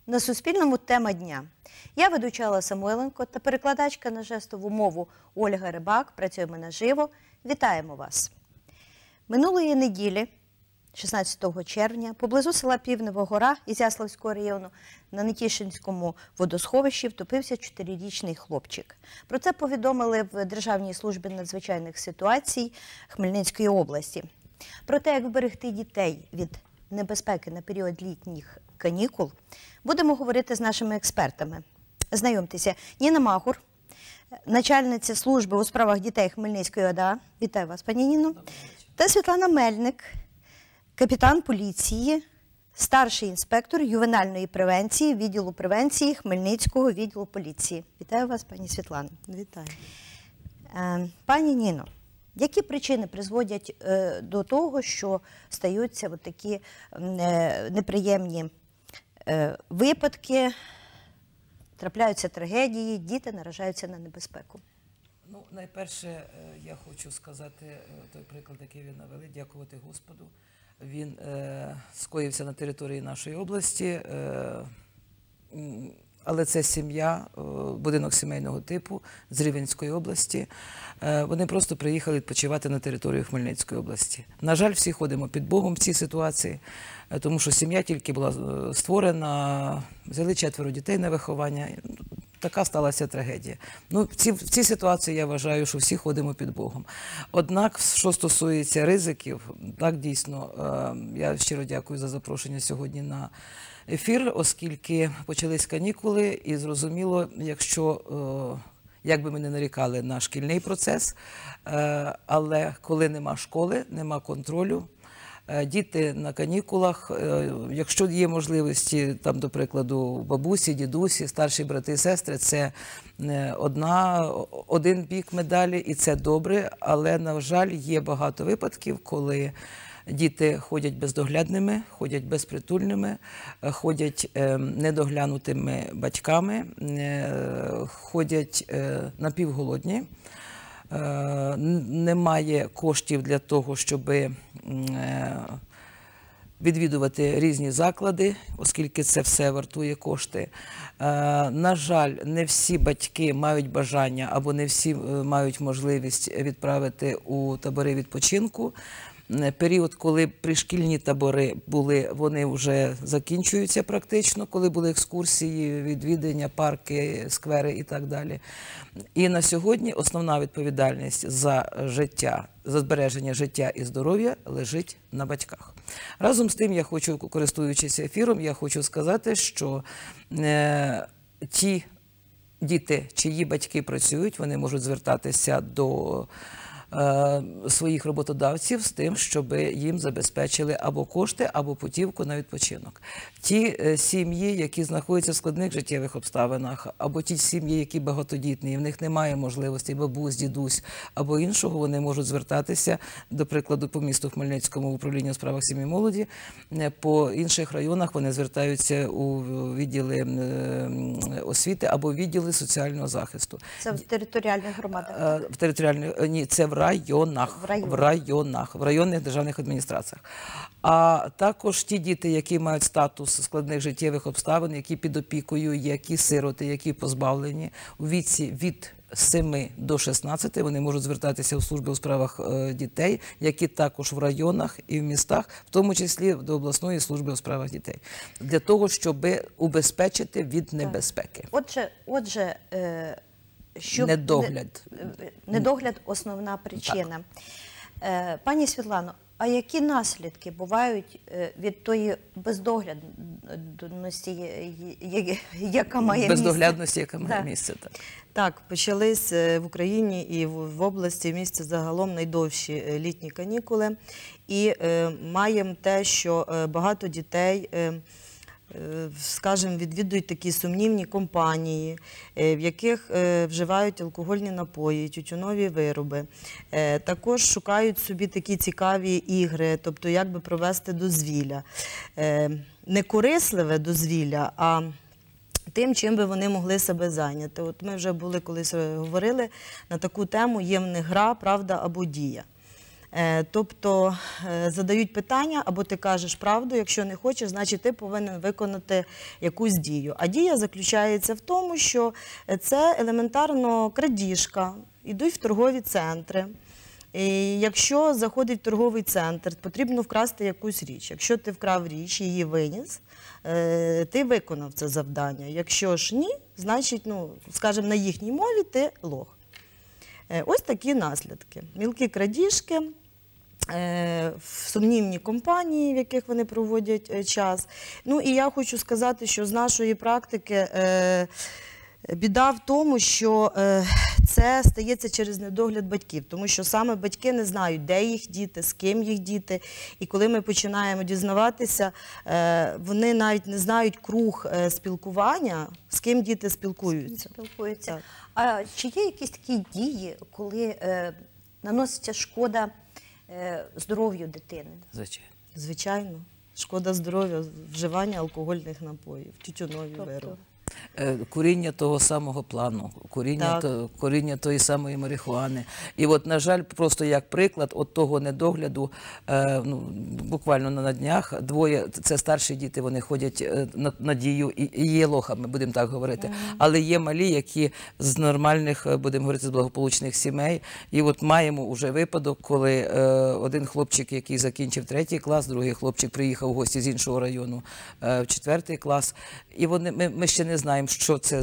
На Суспільному тема дня. Я ведуча Алла Самойленко та перекладачка на жестову мову Ольга Рибак. Працюємо наживо. Вітаємо вас. Минулої неділі, 16 червня, поблизу села Півнева Гора Ізяславського району на Нетішинському водосховищі втопився 4-річний хлопчик. Про це повідомили в Державній службі надзвичайних ситуацій Хмельницької області. Про те, як вберегти дітей від небезпеки на період літніх канікул, будемо говорити з нашими експертами. Знайомтеся, Ніна Магур, начальниця служби у справах дітей Хмельницької ОДА. Вітаю вас, пані Ніно. Та Світлана Мельник, капітан поліції, старший інспектор ювенальної превенції відділу превенції Хмельницького відділу поліції. Вітаю вас, пані Світлано. Вітаю. Пані Ніно, які причини призводять до того, що стаються такі неприємні випадки, трапляються трагедії, діти наражаються на небезпеку? Ну, найперше, я хочу сказати той приклад, який ви навели, дякувати Господу. Він скоївся на території нашої області, але це сім'я, будинок сімейного типу з Рівненської області. Вони просто приїхали відпочивати на територію Хмельницької області. На жаль, всі ходимо під Богом в цій ситуації, тому що сім'я тільки була створена, взяли 4 дітей на виховання. Така сталася трагедія. Ну, в цій ситуації я вважаю, що всі ходимо під Богом. Однак, що стосується ризиків, так, дійсно, я щиро дякую за запрошення сьогодні на ефір, оскільки почались канікули, і зрозуміло, якщо, як би ми не нарікали на шкільний процес, але коли нема школи, нема контролю, діти на канікулах, якщо є можливості, там, до прикладу, бабусі, дідусі, старші брати і сестри, це один бік медалі, і це добре, але, на жаль, є багато випадків, коли діти ходять бездоглядними, ходять безпритульними, ходять недоглянутими батьками, ходять напівголодні. Немає коштів для того, щоб відвідувати різні заклади, оскільки це все вартує кошти. На жаль, не всі батьки мають бажання або не всі мають можливість відправити у табори відпочинку. Період, коли пришкільні табори були, вони вже закінчуються практично, коли були екскурсії, відвідання, парки, сквери і так далі. І на сьогодні основна відповідальність за життя, за збереження життя і здоров'я лежить на батьках. Разом з тим, я хочу, користуючись ефіром, я хочу сказати, що ті діти, чиї батьки працюють, вони можуть звертатися до своїх роботодавців з тим, щоб їм забезпечили або кошти, або путівку на відпочинок. Ті сім'ї, які знаходяться в складних життєвих обставинах, або ті сім'ї, які багатодітні, і в них немає можливості бабусь, дідусь або іншого, вони можуть звертатися, до прикладу, по місту Хмельницькому в управління у справах сім'ї і молоді, по інших районах вони звертаються у відділи освіти або відділи соціального захисту. Це в територіальних громадах? В територіальних, ні, це в районах, в районних державних адміністраціях. А також ті діти, які мають статус складних життєвих обставин, які під опікою, які сироти, які позбавлені у віці від 7 до 16, вони можуть звертатися в служби у справах дітей, які також в районах і в містах, в тому числі до обласної служби у справах дітей, для того, щоб убезпечити від небезпеки. Отже, недогляд – основна причина. Так. Пані Світлано, а які наслідки бувають від тої бездоглядності, яка має місце? Бездоглядності, яка має місце, так. Так, почались в Україні і в області, в місті загалом найдовші літні канікули. І маємо те, що багато дітей, скажімо, відвідують такі сумнівні компанії, в яких вживають алкогольні напої, тютюнові вироби. Також шукають собі такі цікаві ігри, тобто як би провести дозвілля. Не корисливе дозвілля, а тим, чим би вони могли себе зайняти. От ми вже були колись говорили на таку тему, є в них гра, правда або дія. Тобто задають питання, або ти кажеш правду, якщо не хочеш, значить ти повинен виконати якусь дію. А дія заключається в тому, що це елементарно крадіжка, йдуть в торгові центри. І якщо заходить в торговий центр, потрібно вкрасти якусь річ. Якщо ти вкрав річ, її виніс, ти виконав це завдання. Якщо ж ні, значить, ну, скажімо, на їхній мові ти лох. Ось такі наслідки. Мілкі крадіжки, в сумнівні компанії, в яких вони проводять час. Ну і я хочу сказати, що з нашої практики біда в тому, що це стається через недогляд батьків, тому що саме батьки не знають, де їх діти, з ким їх діти. І коли ми починаємо дізнаватися, вони навіть не знають круг спілкування, з ким діти спілкуються. Так. А чи є якісь такі дії, коли наноситься шкода здоров'ю дитини? Звичайно. Звичайно. Шкода здоров'я, вживання алкогольних напоїв, тютюнові вироби. Куріння того самого плану, куріння тої самої марихуани. І от, на жаль, просто як приклад от того недогляду, ну, буквально на днях двоє, це старші діти, вони ходять на дію і є лохами, будемо так говорити. Але є малі, які з нормальних, будемо говорити, з благополучних сімей. І от маємо вже випадок, коли один хлопчик, який закінчив 3 клас, другий хлопчик приїхав у гості з іншого району в 4 клас. І ми ще не знаємо, що це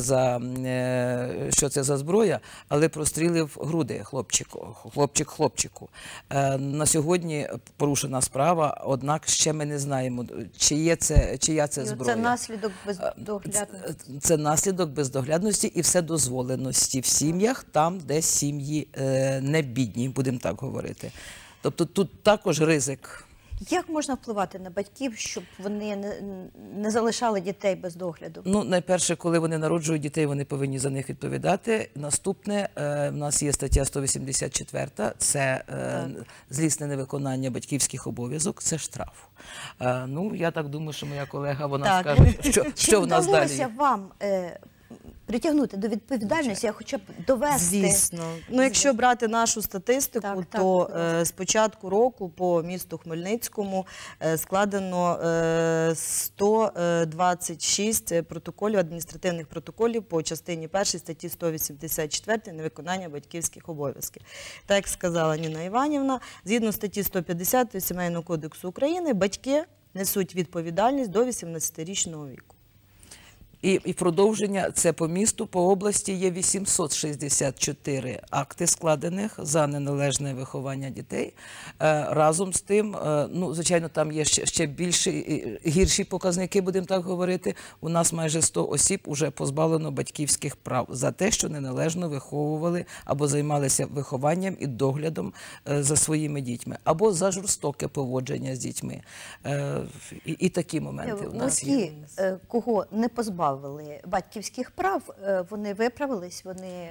за зброя, але прострілив груди хлопчик хлопчику. На сьогодні порушена справа, однак ще ми не знаємо, чия це зброя. Це наслідок бездоглядності? Це наслідок бездоглядності і вседозволеності в сім'ях, там, де сім'ї не бідні, будемо так говорити. Тобто тут також ризик. Як можна впливати на батьків, щоб вони не залишали дітей без догляду? Ну, найперше, коли вони народжують дітей, вони повинні за них відповідати. Наступне, в нас є стаття 184, це злісне невиконання батьківських обов'язок, це штраф. Ну, я так думаю, що моя колега, вона скаже, що в нас далі. Чи вдалося вам притягнути до відповідальності, а хоча б довести? Звісно. Ну, якщо брати нашу статистику, то з початку року по місту Хмельницькому складено 126 протоколів, адміністративних протоколів по частині 1 статті 184 невиконання батьківських обов'язків. Так, як сказала Ніна Іванівна, згідно статті 150 Сімейного кодексу України, батьки несуть відповідальність до 18-річного віку. І продовження, це по місту, по області є 864 акти складених за неналежне виховання дітей. Разом з тим, ну, звичайно, там є ще гірші показники, будемо так говорити. У нас майже 100 осіб уже позбавлено батьківських прав за те, що неналежно виховували або займалися вихованням і доглядом за своїми дітьми, або за жорстоке поводження з дітьми. І такі моменти у нас є. Ті, кого не позбавили батьківських прав, вони виправились, вони...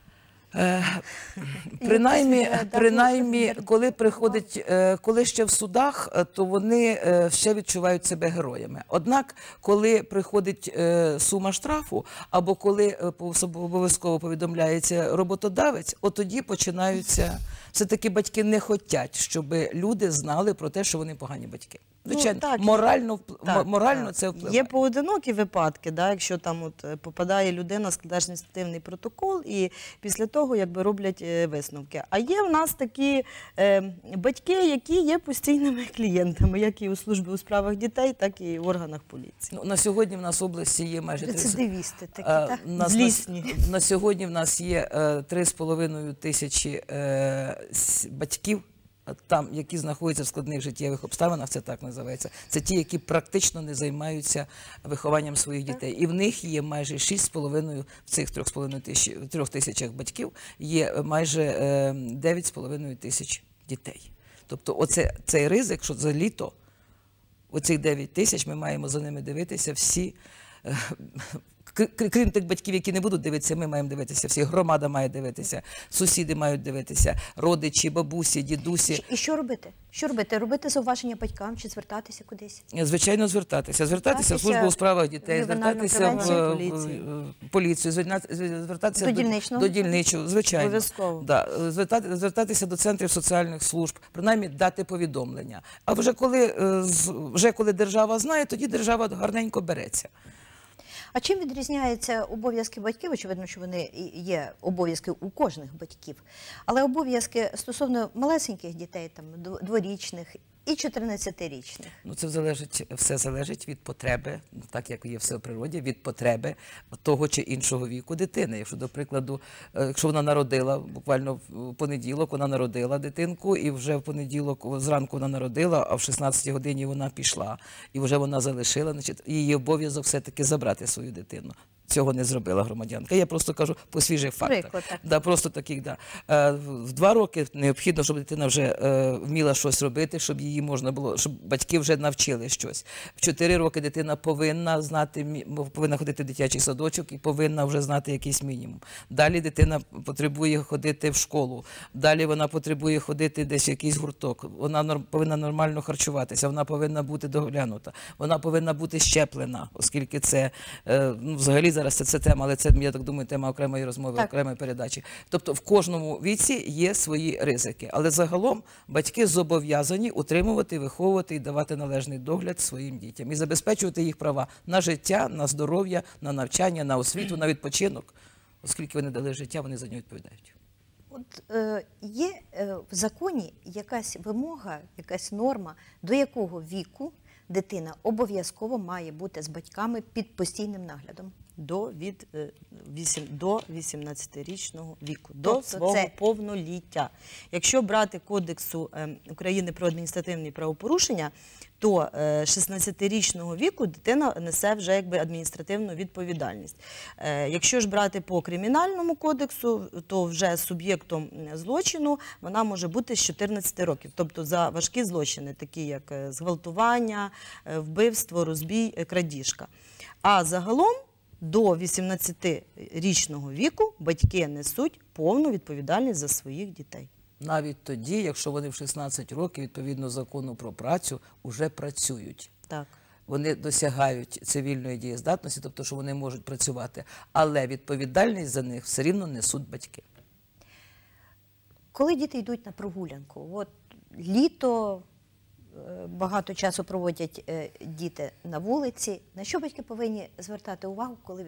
Принаймні, коли ще в судах, то вони ще відчувають себе героями. Однак, коли приходить сума штрафу, або коли обов'язково повідомляється роботодавець, от тоді починаються... Все-таки батьки не хочуть, щоб люди знали про те, що вони погані батьки. Звичайно, морально це впливає. Є поодинокі випадки, якщо там попадає людина, складає адміністративний протокол, і після того якби роблять висновки. А є в нас такі батьки, які є постійними клієнтами, як і у службі у справах дітей, так і в органах поліції. Ну, на сьогодні в нас в області є майже... Рецидивісти такі, так? Злісні. На сьогодні в нас є 3,5 тисячі батьків, там, які знаходяться в складних життєвих обставинах, це так називається. Це ті, які практично не займаються вихованням своїх дітей. І в них є майже 6,5, в цих 3 тисячах батьків, є майже 9,5 тисяч дітей. Тобто цей ризик, що за літо, оцих 9 тисяч, ми маємо за ними дивитися всі Крім тих батьків, які не будуть дивитися, ми маємо дивитися, всі громада має дивитися, сусіди мають дивитися, родичі, бабусі, дідусі. І що робити? Що робити? Робити зауваження батькам чи звертатися кудись? Звичайно, звертатися в службу у справах дітей, ювенальну звертатися в превенцію. поліцію, звертатися До дільничного? до дільничого, звичайно. Обов'язково. Да, звертатися до центрів соціальних служб, принаймні дати повідомлення. А вже коли держава знає, тоді держава гарненько береться. А чим відрізняються обов'язки батьків? Очевидно, що вони є обов'язки у кожних батьків. Але обов'язки стосовно малесеньких дітей, там, дворічних і 14-річних. Ну, це все залежить від потреби, так як є все в природі, від потреби того чи іншого віку дитини. Якщо, до прикладу, якщо вона народила, буквально в понеділок вона народила дитинку, і вже в понеділок зранку вона народила, а в 16 годині вона пішла, і вже вона залишила, значить, її обов'язок все-таки забрати свою дитину. Цього не зробила громадянка. Я просто кажу по свіжих фактах. Приклад, так. Да, просто таких, да. В 2 роки необхідно, щоб дитина вже вміла щось робити, щоб її можна було, щоб батьки вже навчили щось. В 4 роки дитина повинна знати, повинна ходити в дитячий садочок і повинна вже знати якийсь мінімум. Далі дитина потребує ходити в школу, далі вона потребує ходити десь в якийсь гурток, вона повинна нормально харчуватися, вона повинна бути доглянута, вона повинна бути щеплена, оскільки це, взагалі, зараз це тема, але це, я так думаю, тема окремої розмови, Так. окремої передачі. Тобто в кожному віці є свої ризики, але загалом батьки зобов'язані утримувати, виховувати і давати належний догляд своїм дітям і забезпечувати їх права на життя, на здоров'я, на навчання, на освіту, на відпочинок. Оскільки вони дали життя, вони за нього відповідають. От є в законі якась вимога, якась норма, до якого віку дитина обов'язково має бути з батьками під постійним наглядом? До 18-річного віку, Тобто до свого це- повноліття. Якщо брати Кодексу України про адміністративні правопорушення, то 16-річного віку дитина несе вже якби адміністративну відповідальність. Якщо ж брати по Кримінальному кодексу, то вже суб'єктом злочину вона може бути з 14 років. Тобто за важкі злочини, такі як зґвалтування, вбивство, розбій, крадіжка. А загалом до 18-річного віку батьки несуть повну відповідальність за своїх дітей. Навіть тоді, якщо вони в 16 років, відповідно закону про працю, вже працюють. Так. Вони досягають цивільної дієздатності, тобто, що вони можуть працювати, але відповідальність за них все рівно несуть батьки. Коли діти йдуть на прогулянку, от літо, багато часу проводять діти на вулиці, на що батьки повинні звертати увагу, коли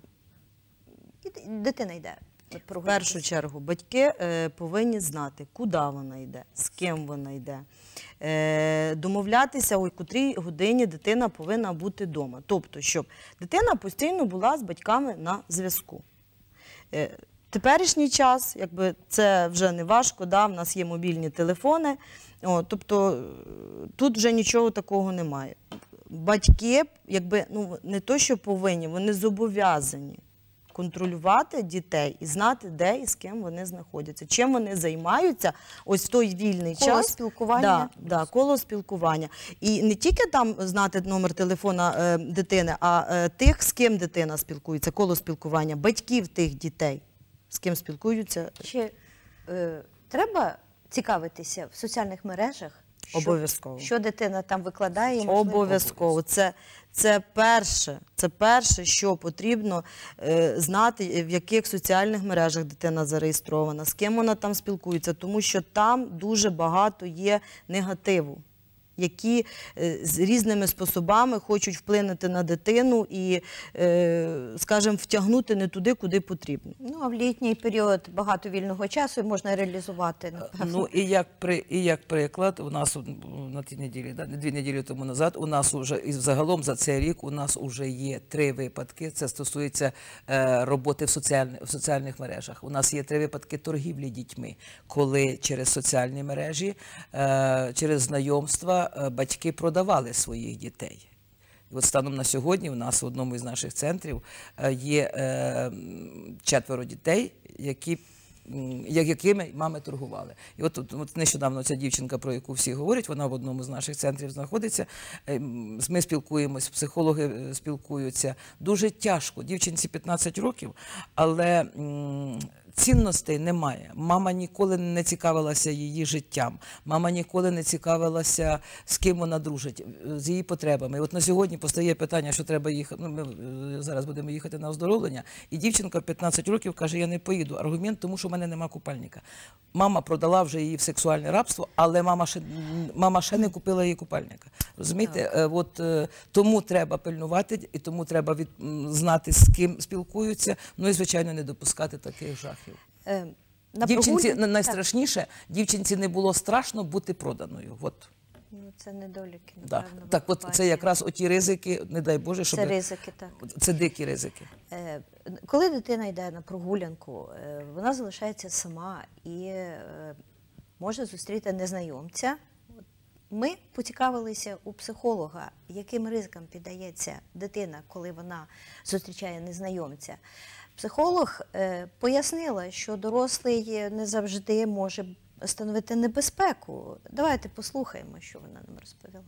дитина йде В прогулянку? першу чергу батьки повинні знати, куди вона йде, з ким вона йде. Домовлятися, у котрій годині дитина повинна бути вдома. Тобто, щоб дитина постійно була з батьками на зв'язку. Теперішній час, якби це вже не важко, да, в нас є мобільні телефони, тобто тут вже нічого такого немає. Батьки, якби, не то, що повинні, вони зобов'язані контролювати дітей і знати, де і з ким вони знаходяться, чим вони займаються ось в той вільний Коло час. спілкування. Да, коло спілкування. І не тільки там знати номер телефона дитини, а тих, з ким дитина спілкується, коло спілкування, батьків тих дітей, з ким спілкуються. Чи треба цікавитися в соціальних мережах? Обов'язково. Що дитина там викладає? і, можливо, Обов'язково. Це перше, що потрібно знати, в яких соціальних мережах дитина зареєстрована, з ким вона там спілкується, тому що там дуже багато є негативу, які з різними способами хочуть вплинути на дитину і, скажімо, втягнути не туди, куди потрібно. Ну, а в літній період багато вільного часу і можна реалізувати, напевно. Ну, і як приклад, у нас на тій неділі, 2 неділі тому назад, у нас уже, і загалом за цей рік, у нас вже є 3 випадки, це стосується роботи в соціальних мережах. У нас є 3 випадки торгівлі дітьми, коли через соціальні мережі, через знайомства батьки продавали своїх дітей. І от станом на сьогодні у нас в одному із наших центрів є 4 дітей, які якими мами торгували. І от нещодавно ця дівчинка, про яку всі говорять, вона в одному з наших центрів знаходиться. Ми спілкуємось, психологи спілкуються. Дуже тяжко. Дівчинці 15 років, але цінностей немає. Мама ніколи не цікавилася її життям. Мама ніколи не цікавилася, з ким вона дружить, з її потребами. І от на сьогодні постає питання, що треба їхати. Ми зараз будемо їхати на оздоровлення. І дівчинка в 15 років каже, я не поїду. Аргумент, тому що в мене нема купальника. Мама продала вже її в сексуальне рабство, але мама ще не купила їй купальника. Розумієте? Тому треба пильнувати, і тому треба знати, з ким спілкуються, ну і, звичайно, не допускати таких жахів. Дівчинці найстрашніше, дівчинці не було страшно бути проданою. От. Ну, це недоліки, Да. напевно. Так, от це якраз оті ризики, не дай Боже, щоб... Це ризики, так. Це дикі ризики. Коли дитина йде на прогулянку, вона залишається сама і може зустріти незнайомця. Ми поцікавилися у психолога, яким ризикам піддається дитина, коли вона зустрічає незнайомця. Психолог пояснила, що дорослий не завжди може становити небезпеку. Давайте послухаємо, що вона нам розповіла.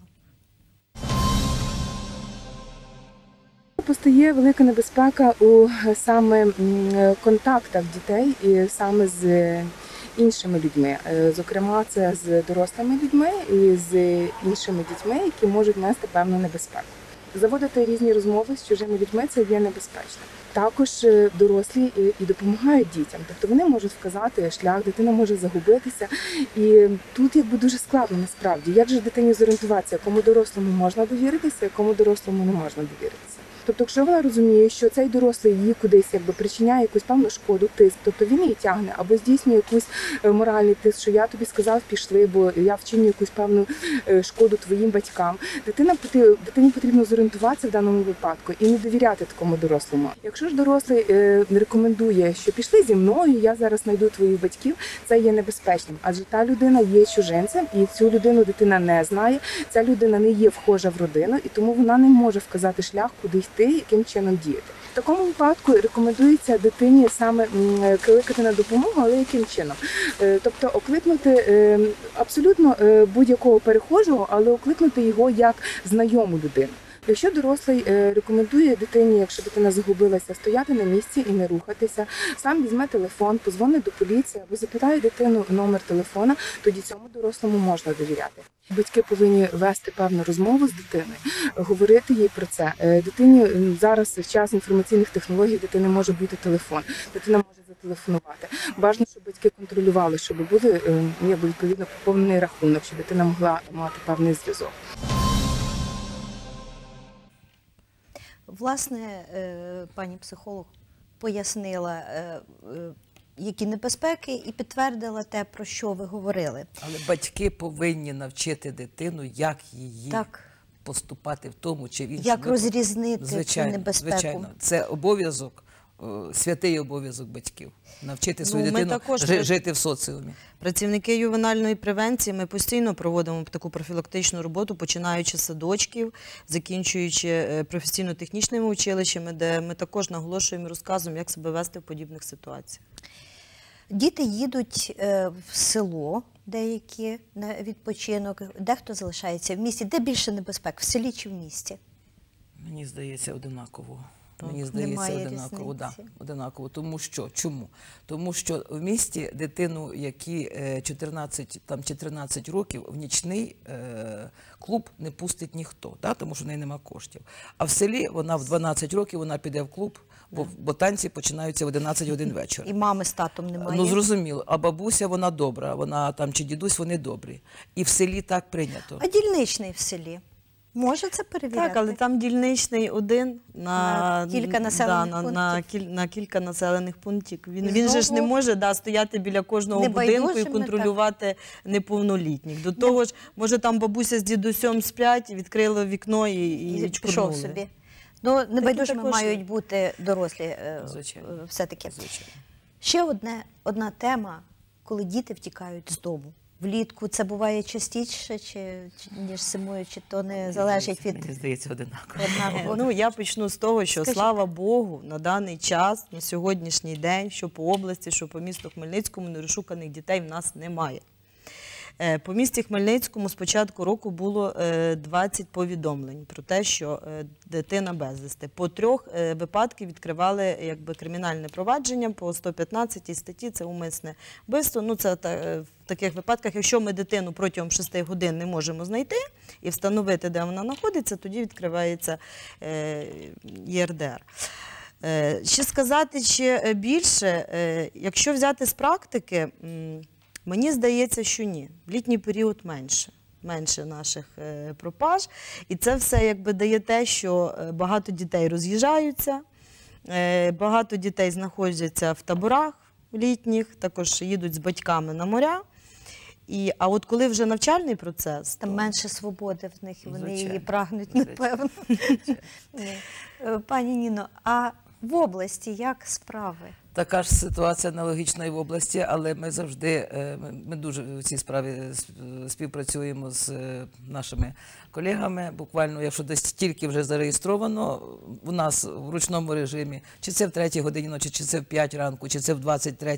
Постає велика небезпека у саме контактах дітей і саме з іншими людьми. Зокрема, це з дорослими людьми і з іншими дітьми, які можуть нести певну небезпеку. Заводити різні розмови з чужими людьми – це є небезпечно. Також дорослі і допомагають дітям, тобто вони можуть вказати шлях, дитина може загубитися. І тут якби дуже складно насправді, як же дитині зорієнтуватися, якому дорослому можна довіритися, якому дорослому не можна довіритися. Тобто, якщо вона розуміє, що цей дорослий її кудись якби причиняє якусь певну шкоду, тиск, тобто він її тягне або здійснює якийсь моральний тиск, що я тобі сказав, пішли, бо я вчиню якусь певну шкоду твоїм батькам. Дитині потрібно зорієнтуватися в даному випадку і не довіряти такому дорослому. Якщо ж дорослий рекомендує, що пішли зі мною, я зараз знайду твоїх батьків, це є небезпечним, адже та людина є чужинцем, і цю людину дитина не знає, ця людина не є вхожа в родину, і тому вона не може вказати шлях, куди йти, яким чином діяти. В такому випадку рекомендується дитині саме кликати на допомогу, але яким чином? Тобто окликнути абсолютно будь-якого перехожого, але окликнути його як знайому людину. Якщо дорослий рекомендує дитині, якщо дитина загубилася, стояти на місці і не рухатися, сам візьме телефон, позвонить до поліції або запитає дитину номер телефона, тоді цьому дорослому можна довіряти. Батьки повинні вести певну розмову з дитиною, говорити їй про це. Дитині зараз в час інформаційних технологій дитини може бути телефон, дитина може зателефонувати. Важливо, щоб батьки контролювали, щоб були відповідно поповнений рахунок, щоб дитина могла мати певний зв'язок. Власне, пані психолог пояснила, які небезпеки, і підтвердила те, про що ви говорили. Але батьки повинні навчити дитину, як її поступати в тому чи в іншому. Як розрізнити цю небезпеку. Звичайно, це обов'язок, святий обов'язок батьків. Навчити свою дитину жити в соціумі. Працівники ювенальної превенції, ми постійно проводимо таку профілактичну роботу, починаючи з садочків, закінчуючи професійно-технічними училищами, де ми також наголошуємо і розказуємо, як себе вести в подібних ситуаціях. Діти їдуть в село деякі на відпочинок, дехто залишається в місті. Де більше небезпек, в селі чи в місті? Мені здається, одинаково. Мені здається, одинаково. Тому що, чому? Тому що в місті дитину, які 14 років, в нічний клуб не пустить ніхто, тому що в неї нема коштів. А в селі вона в 12 років вона піде в клуб, бо танці починаються в 11 годин вечора. І мами з татом немає. Ну, зрозуміло. А бабуся, вона добра, вона там чи дідусь, вони добрі. І в селі так прийнято. А дільничний в селі? Може це перевіряти? Так, але там дільничний один на кілька населених пунктів. На кілька населених пунктів. Він же ж не може стояти біля кожного будинку і контролювати неповнолітніх. До того ж, може там бабуся з дідусем сплять, відкрили вікно і пішов собі. Ну, небайдужими мають бути дорослі все-таки. Ще одна тема, коли діти втікають з дому. влітку це буває частіше, ніж зимою, чи то не залежить від Мені здається, одинаково. однаково? Ну, я почну з того, що, Скажіть. слава Богу, на даний час, на сьогоднішній день, що по області, що по місту Хмельницькому, нерозшуканих дітей в нас немає. По місті Хмельницькому з початку року було 20 повідомлень про те, що дитина безвісти. По 3 випадки відкривали якби кримінальне провадження по 115 статті, це умисне вбивство. Ну, це в таких випадках, якщо ми дитину протягом 6 годин не можемо знайти і встановити, де вона знаходиться, тоді відкривається ЄРДР. Ще сказати ще більше, якщо взяти з практики, мені здається, що ні. В літній період менше наших пропаж. І це все якби дає те, що багато дітей роз'їжджаються, багато дітей знаходяться в таборах літніх, також їдуть з батьками на моря. А от коли вже навчальний процес, Там менше свободи в них, і вони її Звичайно. прагнуть, Звичайно. напевно. Ні. Пані Ніно, а в області як справи? Така ж ситуація аналогічна і в області, але ми завжди, ми дуже в цій справі співпрацюємо з нашими колегами. Буквально, якщо десь тільки вже зареєстровано у нас в ручному режимі, чи це в 3 годині ночі, чи це в 5 ранку, чи це в 23,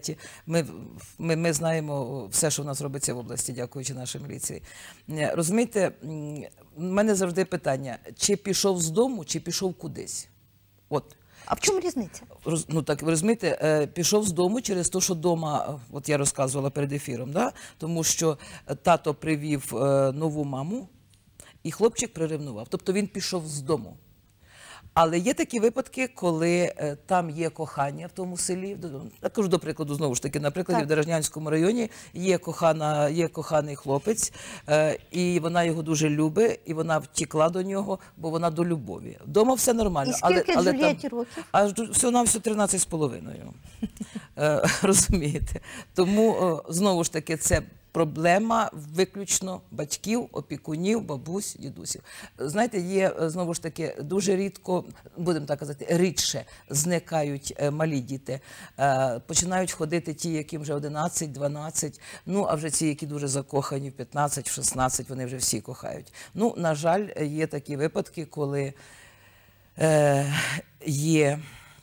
ми знаємо все, що в нас робиться в області, дякуючи нашій міліції. Розумієте, в мене завжди питання, чи пішов з дому, чи пішов кудись. От. А в чому різниця? Ну так, ви розумієте, пішов з дому через те, що вдома, от я розказувала перед ефіром, да? Тому що тато привів нову маму, і хлопчик приревнував. Тобто він пішов з дому. Але є такі випадки, коли там є кохання в тому селі. Я кажу, до прикладу, знову ж таки, наприклад, в Деражнянському районі є коханий хлопець, і вона його дуже любить, і вона втекла до нього, бо вона до любові. Вдома все нормально. І скільки але Джулієті років? Аж всього-навсього 13,5. Розумієте? Тому, знову ж таки, це проблема виключно батьків, опікунів, бабусь, дідусів. Знаєте, є, знову ж таки, дуже рідко, будемо так казати, рідше зникають малі діти. Починають ходити ті, яким вже 11, 12, ну, а вже ці, які дуже закохані в 15, в 16, вони вже всі кохають. Ну, на жаль, є такі випадки, коли є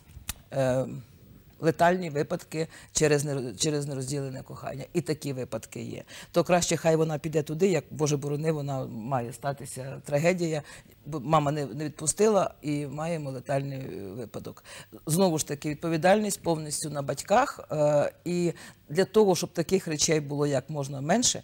летальні випадки через нерозділене кохання. І такі випадки є. То краще хай вона піде туди, як, Боже борони, вона має статися трагедія. Бо мама не відпустила і маємо летальний випадок. Знову ж таки, відповідальність повністю на батьках. І для того, щоб таких речей було як можна менше,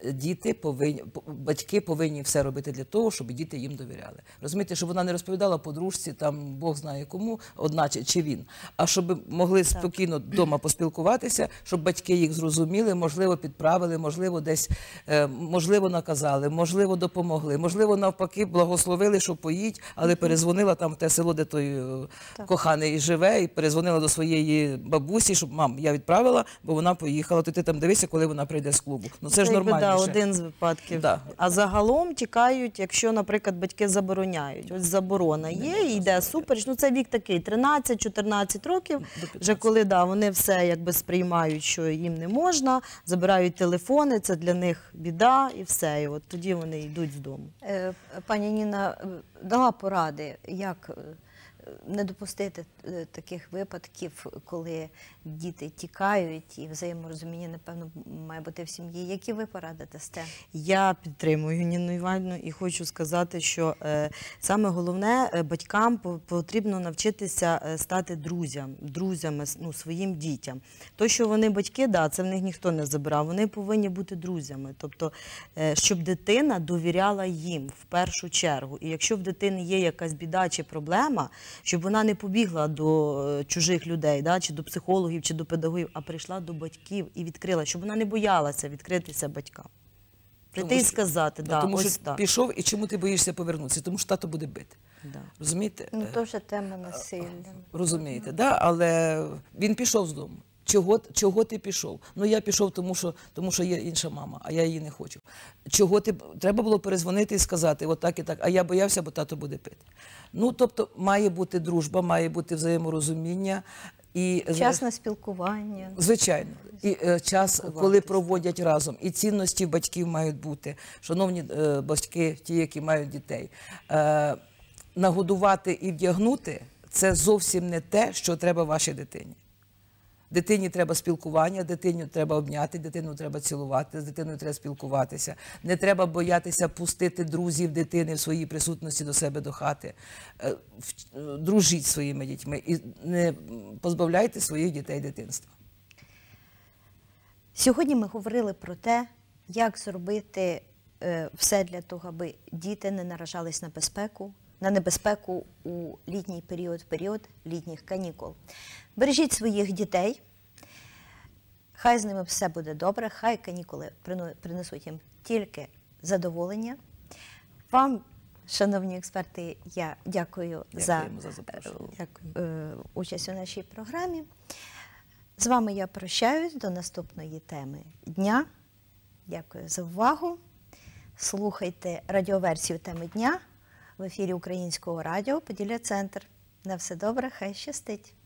батьки повинні все робити для того, щоб діти їм довіряли. Розумієте, щоб вона не розповідала подружці, там Бог знає кому, одна чи він, а щоб могли спокійно вдома поспілкуватися, щоб батьки їх зрозуміли, можливо, підправили, можливо, десь, можливо, наказали, можливо, допомогли, можливо, навпаки, благословили, що поїдь, але перезвонила там в те село, де той коханий живе, і перезвонила до своєї бабусі, щоб, мам, я відправила, бо вона поїхала, то ти там дивися, коли вона прийде з клубу. Ну це ж нормально. Один з випадків. Да. А загалом тікають, якщо, наприклад, батьки забороняють. Ось заборона є, і йде супереч. Ну це вік такий, 13-14 років, вже коли вони все якби сприймають, що їм не можна, забирають телефони, це для них біда і все. І от тоді вони йдуть з дому. Пані Ніна дала поради, як не допустити таких випадків, коли діти тікають і взаєморозуміння, напевно, має бути в сім'ї. Які ви поради дасте? Я підтримую Ніну Іванівну і хочу сказати, що саме головне, батькам потрібно навчитися стати друзями своїм дітям. То, що вони батьки, це в них ніхто не забрав, вони повинні бути друзями. Тобто, щоб дитина довіряла їм в першу чергу. І якщо в дитини є якась біда чи проблема, щоб вона не побігла до чужих людей, чи до психологів, чи до педагогів, а прийшла до батьків і відкрила, щоб вона не боялася відкритися батькам. Прийти і сказати, тому ось що так. пішов, і чому ти боїшся повернутися? Тому що тато буде бити. Да. Розумієте? Ну, то вже тема насилля. Розумієте, да? Але він пішов з дому. Чого ти пішов? Ну, я пішов, тому що є інша мама, а я її не хочу. Треба було перезвонити і сказати, отак і так, а я боявся, бо тато буде пити. Ну, тобто, має бути дружба, має бути взаєморозуміння. І Час на спілкування. звичайно, і час, коли проводять разом, і цінності батьків мають бути. Шановні батьки, ті, які мають дітей, нагодувати і вдягнути – це зовсім не те, що треба вашій дитині. Дитині треба спілкування, дитину треба обняти, дитину треба цілувати, з дитиною треба спілкуватися. Не треба боятися пустити друзів дитини в своїй присутності до себе до хати. Дружіть зі своїми дітьми і не позбавляйте своїх дітей дитинства. Сьогодні ми говорили про те, як зробити все для того, аби діти не наражались на небезпеку у літній період літніх канікул. Бережіть своїх дітей, хай з ними все буде добре, хай канікули принесуть їм тільки задоволення. Вам, шановні експерти, я дякую за участь у нашій програмі. З вами я прощаюсь до наступної теми дня. Дякую за увагу. Слухайте радіоверсію теми дня в ефірі Українського радіо «Поділля Центр». На все добре, хай щастить!